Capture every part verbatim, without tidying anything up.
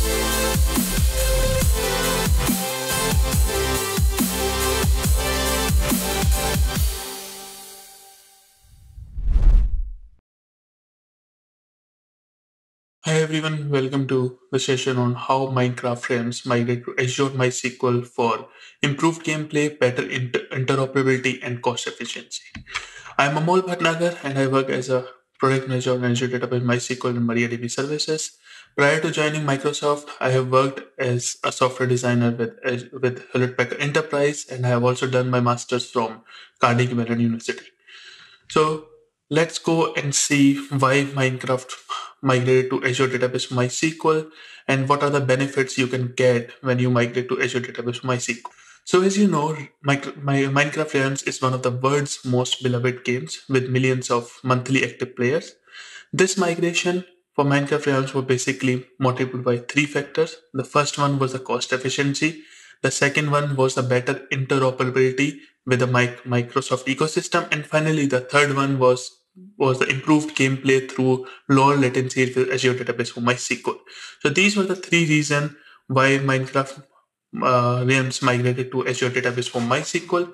Hi everyone, welcome to the session on how Minecraft frames migrate to Azure MySQL for improved gameplay, better inter- interoperability, and cost efficiency. I'm Amol Bhatnagar and I work as a product manager on Azure Database, MySQL, and MariaDB services. Prior to joining Microsoft, I have worked as a software designer with Az- with Hewlett Packard Enterprise, and I have also done my master's from Carnegie Mellon University. So let's go and see why Minecraft migrated to Azure Database MySQL and what are the benefits you can get when you migrate to Azure Database MySQL. So as you know, my, my, Minecraft Realms is one of the world's most beloved games with millions of monthly active players. This migration for Minecraft Realms was basically motivated by three factors. The first one was the cost efficiency. The second one was the better interoperability with the mic- Microsoft ecosystem. And finally, the third one was was the improved gameplay through lower latency with Azure Database for MySQL. So these were the three reasons why Minecraft uh, Realms migrated to Azure Database for MySQL.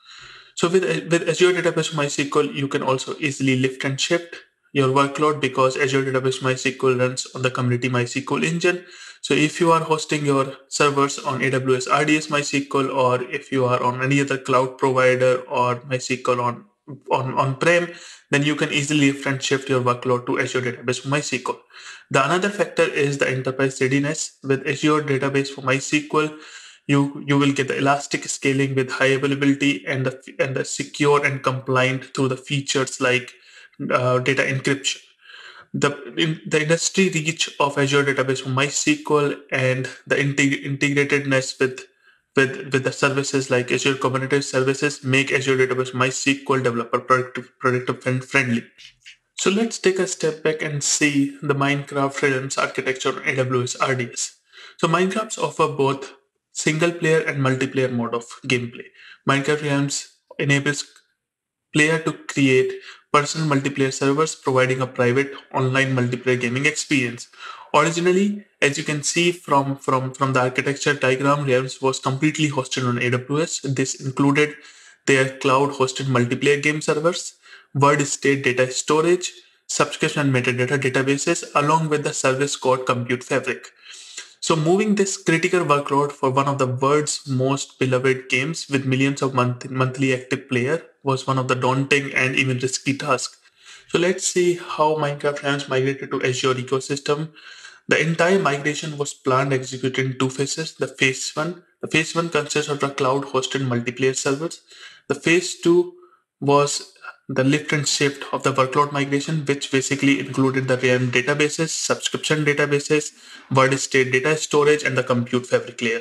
So with, with Azure Database MySQL, you can also easily lift and shift your workload because Azure Database MySQL runs on the community MySQL engine. So if you are hosting your servers on A W S R D S MySQL, or if you are on any other cloud provider or MySQL on on on-prem, then you can easily lift and shift your workload to Azure Database for MySQL. The another factor is the enterprise readiness. With Azure Database for MySQL, you you will get the elastic scaling with high availability and the and the secure and compliant through the features like uh, data encryption. The in, the industry reach of Azure Database for MySQL and the integ- integratedness with with with the services like Azure Kubernetes services make Azure Database MySQL developer productive, productive and friendly. So let's take a step back and see the Minecraft Realms architecture on A W S R D S. So Minecrafts offer both single player and multiplayer mode of gameplay. Minecraft Realms enables player to create personal multiplayer servers, providing a private online multiplayer gaming experience. Originally, as you can see from, from, from the architecture diagram, Realms was completely hosted on A W S. This included their cloud-hosted multiplayer game servers, word state data storage, subscription and metadata databases, along with the service called Compute Fabric. So, moving this critical workload for one of the world's most beloved games with millions of month- monthly active player was one of the daunting and even risky tasks. So, let's see how Minecraft has migrated to Azure ecosystem. The entire migration was planned, executed in two phases. The phase one, the phase one consists of the cloud-hosted multiplayer servers. The phase two was the lift and shift of the workload migration, which basically included the RAM databases, subscription databases, word state data storage, and the compute fabric layer.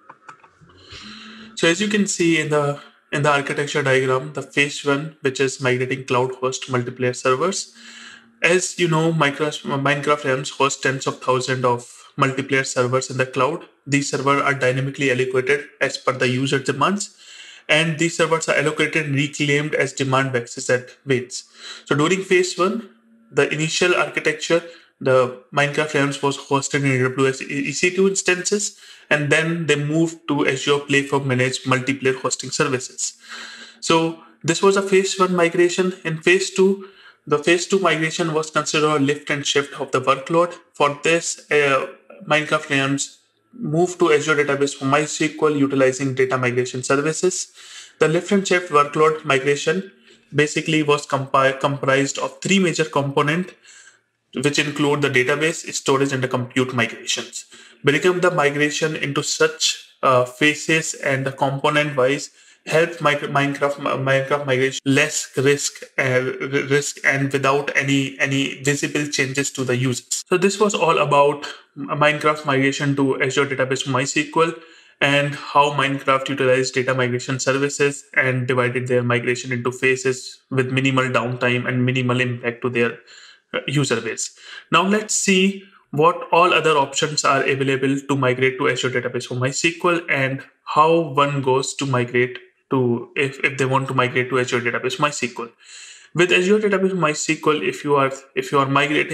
So as you can see in the in the architecture diagram, the phase one, which is migrating cloud host multiplayer servers. As you know, Minecraft, Minecraft Realms hosts tens of thousands of multiplayer servers in the cloud. These servers are dynamically allocated as per the user demands, and these servers are allocated and reclaimed as demand waxes and wanes. So during phase one, the initial architecture, the Minecraft Realms was hosted in A W S E C two instances, and then they moved to Azure Platform managed multiplayer hosting services. So this was a phase one migration. In phase two, the phase two migration was considered a lift and shift of the workload. For this, uh, Minecraft Realms moved to Azure Database for MySQL utilizing data migration services. The lift and shift workload migration basically was compi- comprised of three major components, which include the database, storage, and the compute migrations. Breaking up the migration into such uh, phases and the component wise help Minecraft Minecraft migration less risk uh, risk and without any any visible changes to the users. So this was all about Minecraft migration to Azure Database MySQL and how Minecraft utilized data migration services and divided their migration into phases with minimal downtime and minimal impact to their uh, user base. Now let's see what all other options are available to migrate to Azure Database for MySQL and how one goes to migrate to if, if they want to migrate to Azure Database MySQL. With Azure Database MySQL, if you are if you are migrating,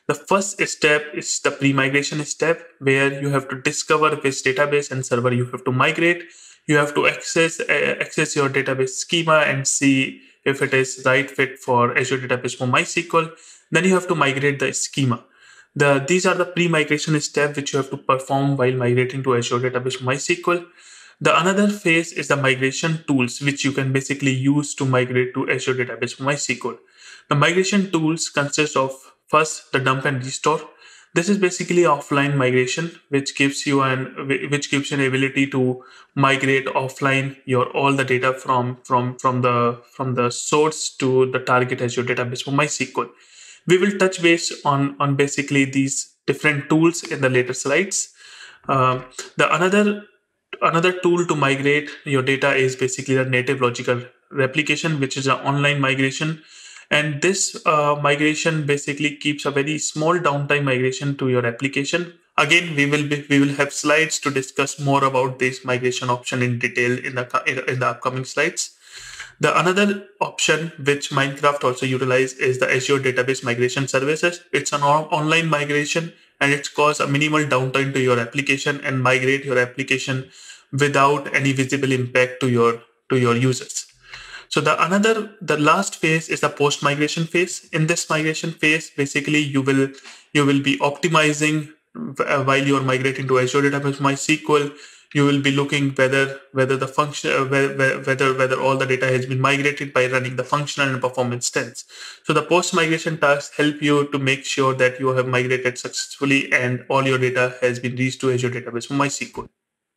The first step is the pre-migration step, where you have to discover which database and server you have to migrate. You have to access uh, access your database schema and see if it is right fit for Azure Database for MySQL. Then you have to migrate the schema. The, these are the pre-migration steps which you have to perform while migrating to Azure Database for MySQL. The another phase is the migration tools, which you can basically use to migrate to Azure Database for MySQL. The migration tools consist of first the dump and restore. This is basically offline migration, which gives you an which gives you an ability to migrate offline your all the data from from from the from the source to the target Azure Database for MySQL. We will touch base on on basically these different tools in the later slides. Um, the another another tool to migrate your data is basically the native logical replication, which is an online migration. And this uh, migration basically keeps a very small downtime migration to your application. Again, we will be we will have slides to discuss more about this migration option in detail in the in the upcoming slides. The another option which Minecraft also utilize is the Azure Database Migration Services. It's an online migration, and it's cause a minimal downtime to your application and migrate your application without any visible impact to your to your users. So the another the last phase is the post migration phase. In this migration phase, basically you will you will be optimizing uh, while you are migrating to Azure Database MySQL. You will be looking whether whether the function uh, whether whether whether all the data has been migrated by running the functional and performance tests. So the post migration tasks help you to make sure that you have migrated successfully and all your data has been reached to Azure Database MySQL.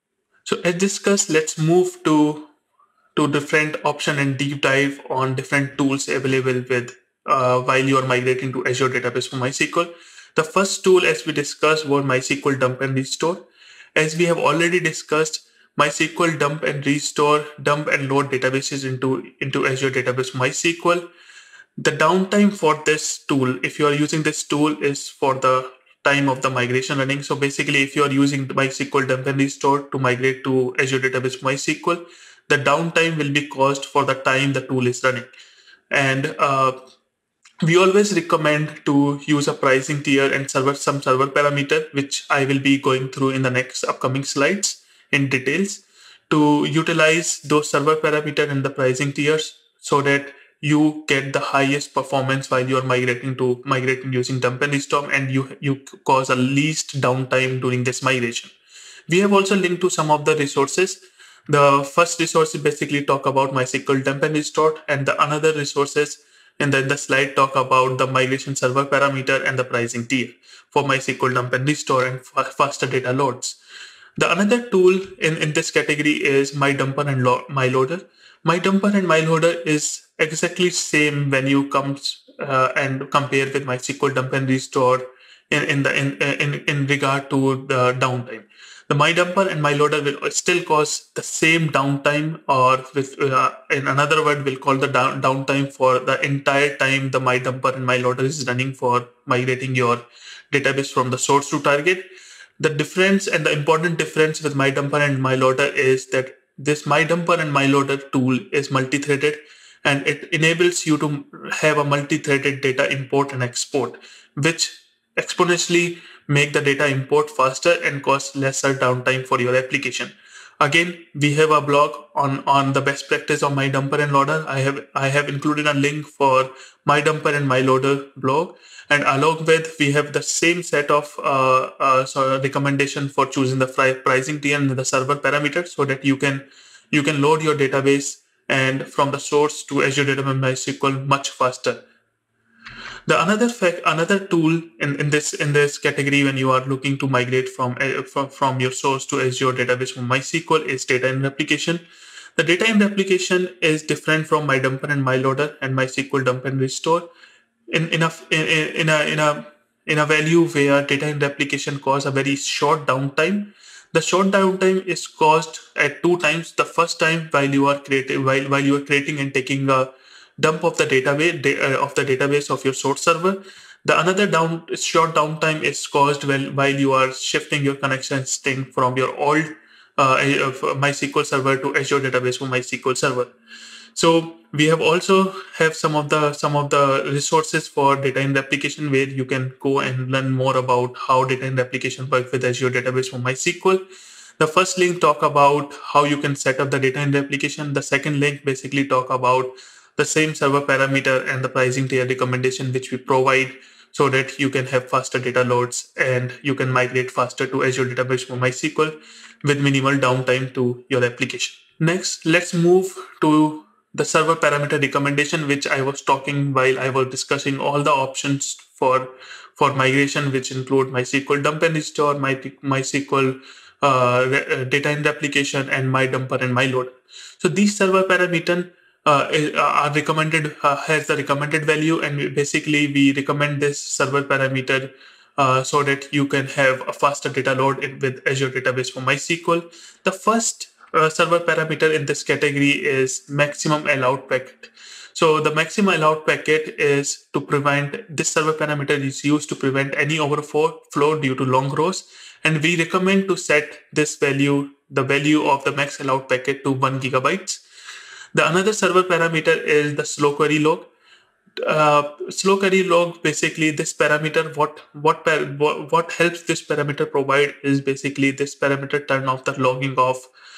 So as discussed, let's move to to different option and deep dive on different tools available with uh, while you are migrating to Azure Database for MySQL. The first tool, as we discussed, was MySQL dump and restore. As we have already discussed, MySQL dump and restore, dump and load databases into, into Azure Database MySQL. The downtime for this tool, if you are using this tool, is for the time of the migration running. So basically, if you are using MySQL dump and restore to migrate to Azure Database MySQL, the downtime will be caused for the time the tool is running. And uh, we always recommend to use a pricing tier and server some server parameter, which I will be going through in the next upcoming slides in details, to utilize those server parameter and the pricing tiers so that you get the highest performance while you're migrating to migrating using dump and restore, and you you cause a least downtime during this migration. We have also linked to some of the resources. The first resource basically talk about MySQL dump and restore, and the another resources and then the slide talk about the migration server parameter and the pricing tier for MySQL dump and restore and faster data loads. The another tool in, in this category is MyDumper and lo- MyLoader. MyDumper and MyLoader is exactly same when you comes uh, and compare with MySQL dump and restore in, in the in, in in regard to the downtime. The MyDumper and MyLoader will still cause the same downtime, or with, uh, in another word, we'll call the down, downtime for the entire time the MyDumper and MyLoader is running for migrating your database from the source to target. The difference and the important difference with MyDumper and MyLoader is that this MyDumper and MyLoader tool is multi-threaded, and it enables you to have a multi-threaded data import and export, which exponentially make the data import faster and cause lesser downtime for your application. Again, we have a blog on, on the best practice of MyDumper and Loader. I have I have included a link for MyDumper and MyLoader blog, and along with we have the same set of uh, uh, so recommendation for choosing the pricing tier and the server parameters so that you can you can load your database and from the source to Azure Database MySQL much faster. The another fact, another tool in, in this in this category when you are looking to migrate from, uh, from from your source to Azure Database from MySQL is data in replication. The data in replication is different from MyDumper and MyLoader and MySQL dump and restore. In in a in, in a in a in a value where data in replication cause a very short downtime. The short downtime is caused at two times. The first time while you are creating while while you are creating and taking a dump of the database uh, of the database of your source server. The another down short downtime is caused when while you are shifting your connection string from your old uh, MySQL server to Azure Database for MySQL server. So We have also have some of the some of the resources for data in replication where you can go and learn more about how data in replication work with Azure Database for MySQL. The first link talk about how you can set up the data in replication. The second link basically talk about the same server parameter and the pricing tier recommendation which we provide so that you can have faster data loads and you can migrate faster to Azure Database for MySQL with minimal downtime to your application. Next, let's move to the server parameter recommendation, which I was talking while I was discussing all the options for for migration, which include MySQL dump and restore, my MySQL uh, re- uh, data in replication, and my dumper and my loader. So these server parameter uh, is- are recommended uh, has the recommended value, and we- basically we recommend this server parameter uh, so that you can have a faster data load in, with Azure Database for MySQL. The first uh, server parameter in this category is maximum allowed packet. So the maximum allowed packet is to prevent, this server parameter is used to prevent any overflow due to long rows. And we recommend to set this value, the value of the max allowed packet to one gigabytes. The another server parameter is the slow query log. Uh, slow query log, basically this parameter, what what, par, what what helps this parameter provide is basically this parameter turn off the logging of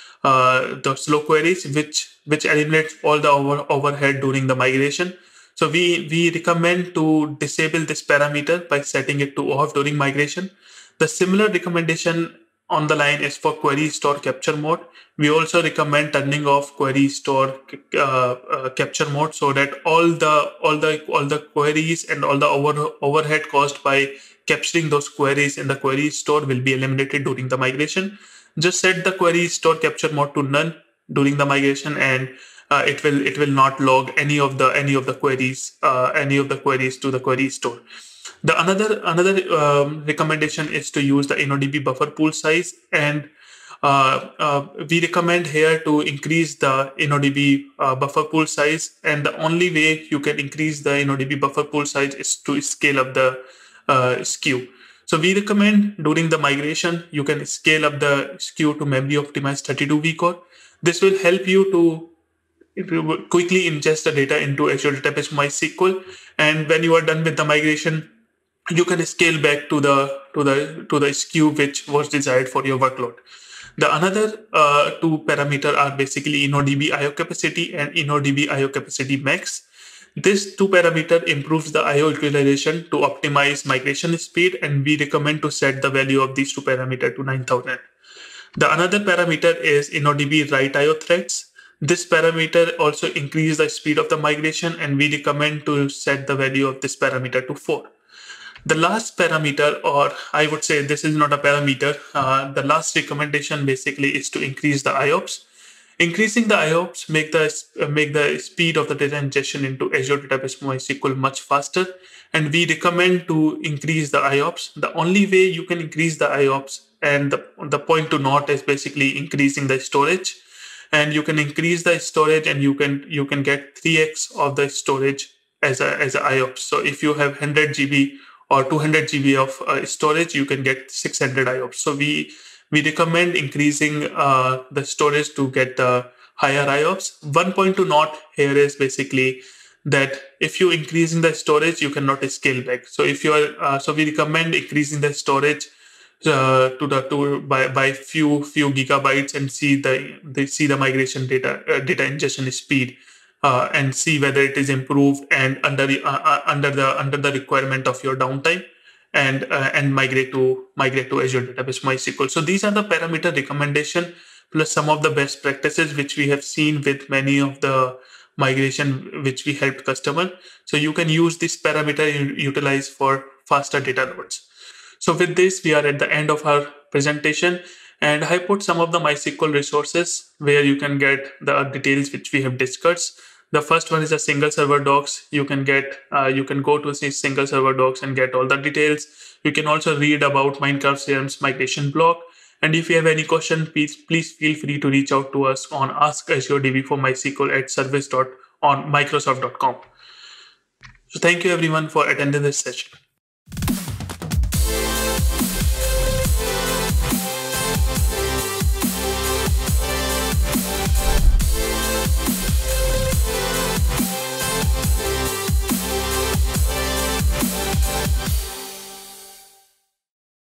uh, the slow queries, which which eliminates all the over, overhead during the migration. So we we recommend to disable this parameter by setting it to off during migration. The similar recommendation on the line is for query store capture mode. We also recommend turning off query store uh, uh, capture mode so that all the all the all the queries and all the over, overhead caused by capturing those queries in the query store will be eliminated during the migration. Just set the query store capture mode to none during the migration, and uh, it will it will not log any of the any of the queries uh, any of the queries to the query store. The another another um, recommendation is to use the InnoDB buffer pool size, and uh, uh, we recommend here to increase the InnoDB uh, buffer pool size. And the only way you can increase the InnoDB buffer pool size is to scale up the uh, S K U. So we recommend during the migration you can scale up the S K U to memory optimized thirty-two V core. This will help you to it will quickly ingest the data into Azure Database MySQL, and when you are done with the migration, you can scale back to the to the to the S K U which was desired for your workload. The another uh, two parameter are basically InnoDB I O capacity and InnoDB I O capacity max. This two parameter improves the I O utilization to optimize migration speed, and we recommend to set the value of these two parameter to nine thousand. The another parameter is InnoDB write I O threads. This parameter also increases the speed of the migration, and we recommend to set the value of this parameter to four. The last parameter, or I would say this is not a parameter, uh, the last recommendation basically is to increase the I O P S. Increasing the I O P S make the uh, make the speed of the data ingestion into Azure Database MySQL much faster, and we recommend to increase the I O P S. The only way you can increase the I O P S, and the, the point to note is basically increasing the storage, and you can increase the storage, and you can you can get three x of the storage as a as a I O P S. So if you have one hundred G B or two hundred G B of uh, storage, you can get six hundred I O P S. So we we recommend increasing uh, the storage to get the higher I O P S. One point to note here is basically that if you increasing the storage, you cannot scale back. So if you are, uh, so we recommend increasing the storage uh, to the to by by few few gigabytes, and see the they see the migration data uh, data ingestion speed. Uh, and see whether it is improved and under the uh, uh, under the under the requirement of your downtime, and uh, and migrate to migrate to Azure Database MySQL. So these are the parameter recommendation plus some of the best practices which we have seen with many of the migration which we helped customer. So you can use this parameter and utilize for faster data loads. So with this, we are at the end of our presentation, and I put some of the MySQL resources where you can get the details which we have discussed. The first one is a single server docs. You can get, uh, you can go to this single server docs and get all the details. You can also read about Minecraft C R M's migration blog. And if you have any question, please please feel free to reach out to us on ask azure d b for MySQL at service dot on microsoft dot com. So thank you everyone for attending this session.